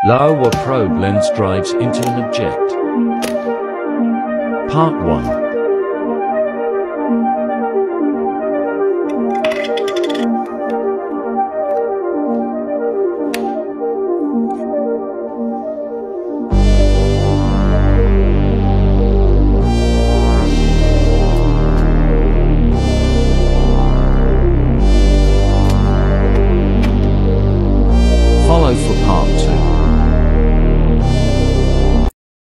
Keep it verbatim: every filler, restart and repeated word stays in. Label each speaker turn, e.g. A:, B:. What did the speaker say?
A: Laowa probe lens drives into an object. Part one.